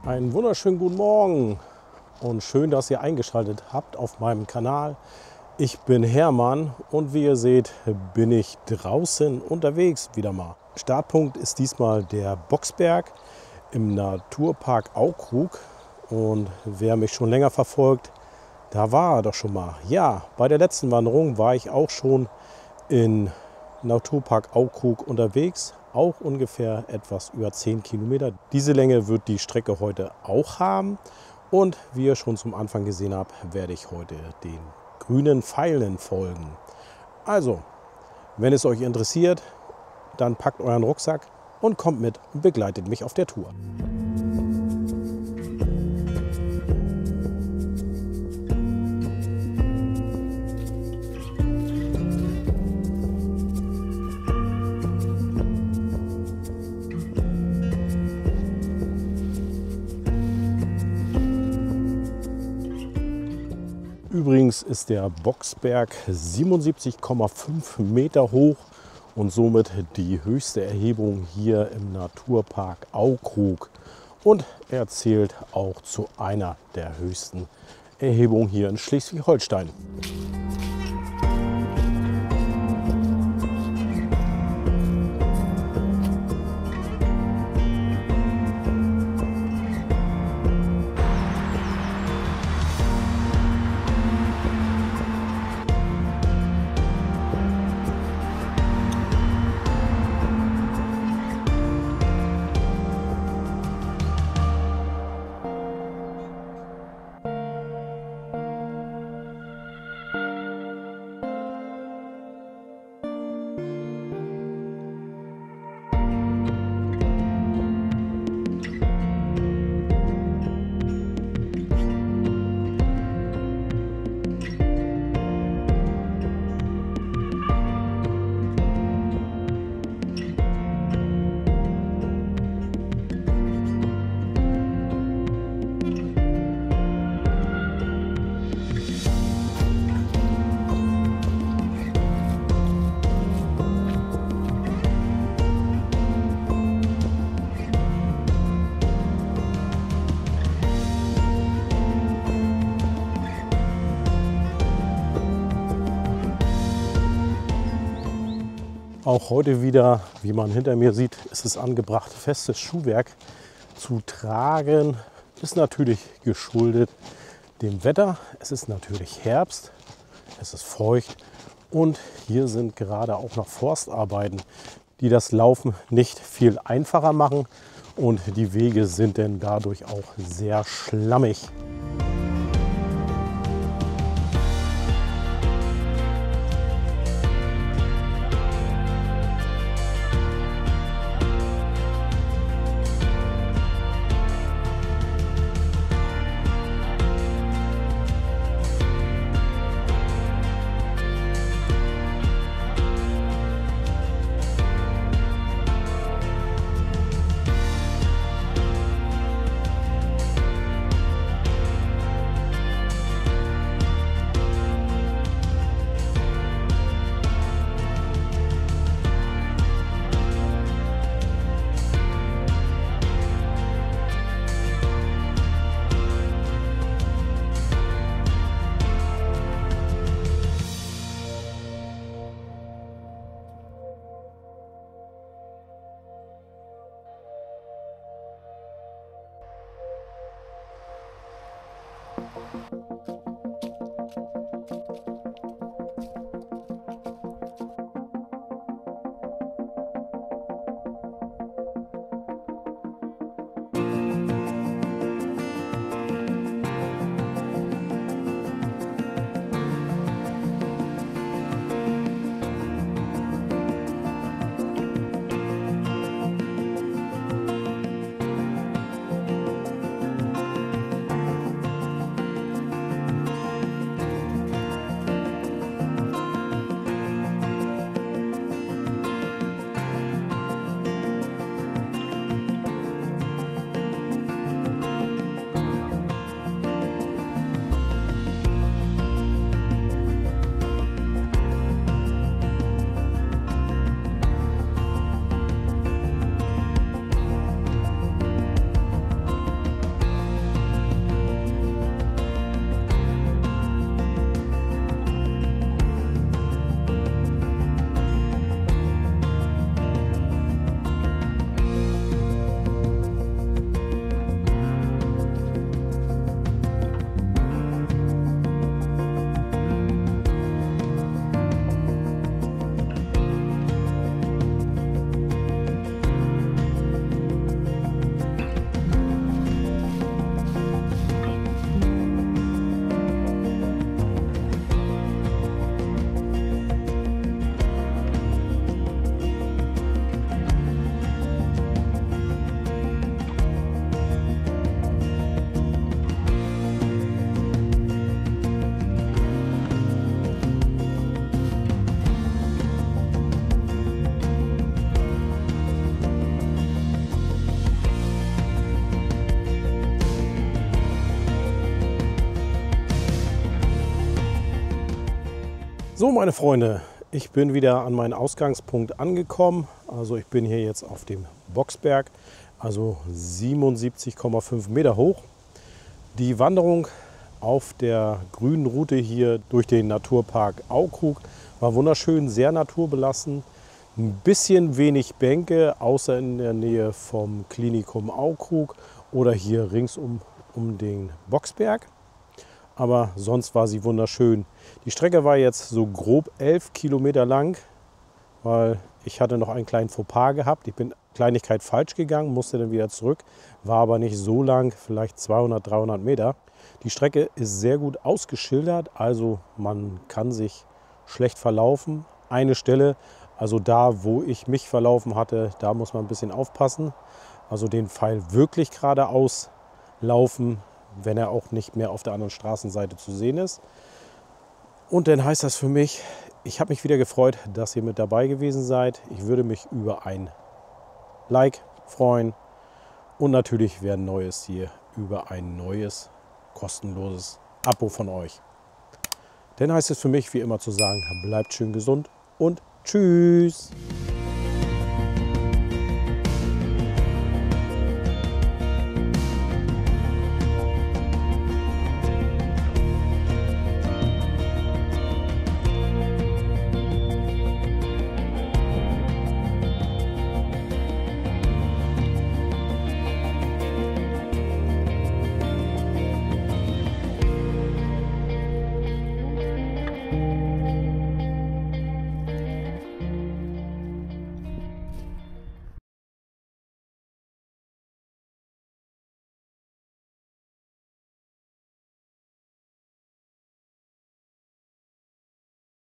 Einen wunderschönen guten Morgen und schön, dass ihr eingeschaltet habt auf meinem Kanal. Ich bin Hermann und wie ihr seht, bin ich draußen unterwegs wieder mal. Startpunkt ist diesmal der Boxberg im Naturpark Aukrug. Und wer mich schon länger verfolgt, da war er doch schon mal. Ja, bei der letzten Wanderung war ich auch schon in Naturpark Aukrug unterwegs. Auch ungefähr etwas über 10 Kilometer. Diese Länge wird die Strecke heute auch haben. Und wie ihr schon zum Anfang gesehen habt, werde ich heute den grünen Pfeilen folgen. Also, wenn es euch interessiert, dann packt euren Rucksack und kommt mit und begleitet mich auf der Tour. Übrigens ist der Boxberg 77,5 Meter hoch und somit die höchste Erhebung hier im Naturpark Aukrug. Und er zählt auch zu einer der höchsten Erhebungen hier in Schleswig-Holstein. Auch heute wieder, wie man hinter mir sieht, ist es angebracht, festes Schuhwerk zu tragen. Ist natürlich geschuldet dem Wetter. Es ist natürlich Herbst, es ist feucht und hier sind gerade auch noch Forstarbeiten, die das Laufen nicht viel einfacher machen und die Wege sind dann dadurch auch sehr schlammig. So, meine Freunde, ich bin wieder an meinen Ausgangspunkt angekommen. Also ich bin hier jetzt auf dem Bocksberg, also 77,5 Meter hoch. Die Wanderung auf der grünen Route hier durch den Naturpark Aukrug war wunderschön, sehr naturbelassen. Ein bisschen wenig Bänke, außer in der Nähe vom Klinikum Aukrug oder hier ringsum um den Bocksberg. Aber sonst war sie wunderschön. Die Strecke war jetzt so grob 11 Kilometer lang, weil ich hatte noch einen kleinen Fauxpas gehabt. Ich bin Kleinigkeit falsch gegangen, musste dann wieder zurück, war aber nicht so lang, vielleicht 200, 300 Meter. Die Strecke ist sehr gut ausgeschildert, also man kann sich schlecht verlaufen. Eine Stelle, also da, wo ich mich verlaufen hatte, da muss man ein bisschen aufpassen. Also den Pfeil wirklich geradeaus laufen, wenn er auch nicht mehr auf der anderen Straßenseite zu sehen ist. Und dann heißt das für mich, ich habe mich wieder gefreut, dass ihr mit dabei gewesen seid. Ich würde mich über ein Like freuen und natürlich wäre Neues hier über ein neues kostenloses Abo von euch. Dann heißt es für mich wie immer zu sagen, bleibt schön gesund und tschüss.